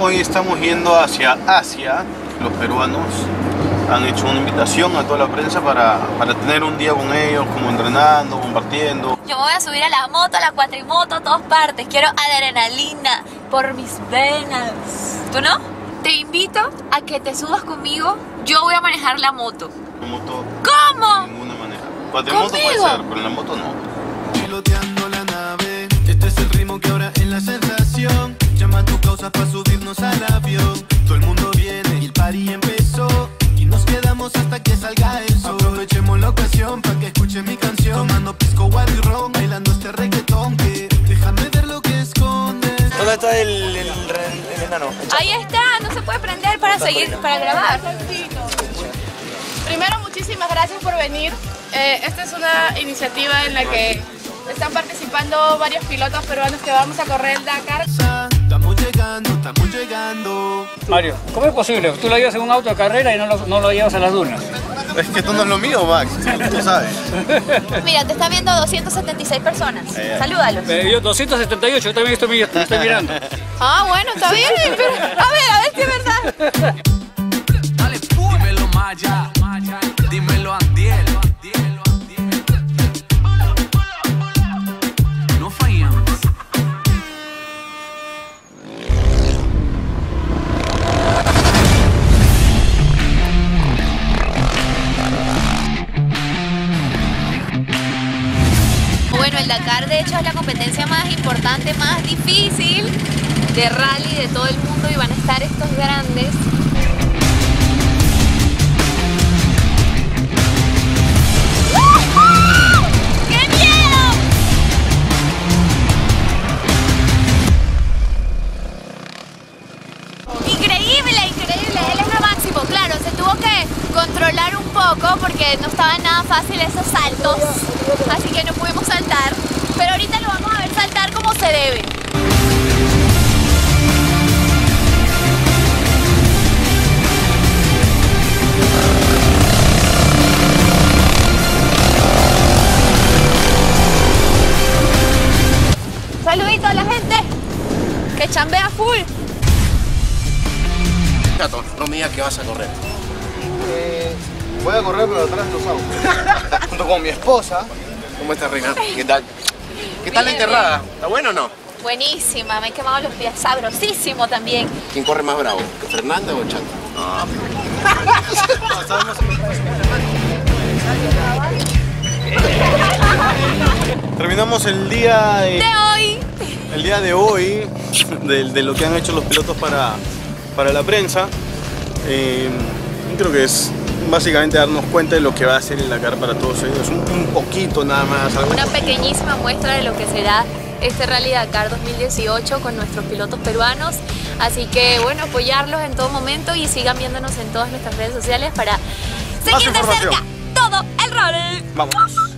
hoy estamos yendo hacia Asia. Los peruanos han hecho una invitación a toda la prensa para tener un día con ellos, como entrenando, compartiendo. Yo me voy a subir a la moto, a la cuatrimoto, a todas partes. Quiero adrenalina por mis venas. ¿Tú no? Te invito a que te subas conmigo. Yo voy a manejar la moto. La moto. ¿Cómo? De ninguna manera. Cuatrimoto puede ser, pero en la moto no. Piloteando la nave, este es el ritmo que ahora es la sensación. Llama a tu causa para subirnos al avión. Todo el mundo viene y el party empezó. Y nos quedamos hasta que salga el sol. Aprovechemos la ocasión para que escuchen mi canción. Tomando pisco, guaro y ron, bailando este reggaetón que déjame ver lo que escondes. ¿Dónde está el enano? Ahí está, no se puede prender para seguir, para grabar. Primero, muchísimas gracias por venir. Esta es una iniciativa en la que están participando varios pilotos peruanos que vamos a correr el Dakar. Estamos llegando, estamos llegando. Mario, ¿cómo es posible? Tú lo llevas en un auto de carrera y no lo llevas a las dunas. Es que esto no es lo mío, Max. Tú sabes. Mira, te están viendo 276 personas. Salúdalos. Yo 278, yo también estoy mirando. Ah, bueno, está bien. Pero, a ver si es verdad. Dale, dímelo Maya, dímelo Andiel. No fallamos. Bueno, el Dakar de hecho es la competencia más importante, más difícil de rally de todo el mundo y van a estar estos grandes. ¡Qué miedo! Increíble, increíble, él es lo máximo. Claro, se tuvo que controlar un poco porque no estaban nada fácil esos saltos, así que no pudimos saltar, pero ahorita lo vamos a ver saltar como se debe. Saludito a la gente que chambea full. Gato, no me digas que vas a correr. Voy a correr, pero atrás de los autos. Junto con mi esposa. ¿Cómo estás, Reina? ¿Qué tal? ¿Qué tal la enterrada? ¿Está bueno o no? Buenísima, me he quemado los pies, sabrosísimo también. ¿Quién corre más bravo? ¿Fernanda o Chanto? Terminamos el día De hoy. el día de hoy de lo que han hecho los pilotos para la prensa. Creo que es básicamente darnos cuenta de lo que va a ser el Dakar para todos ellos, un poquito nada más. Una pequeñísima muestra de lo que será este Rally Dakar 2018 con nuestros pilotos peruanos. Así que bueno, apoyarlos en todo momento y sigan viéndonos en todas nuestras redes sociales para seguir de cerca todo el rally. Vamos.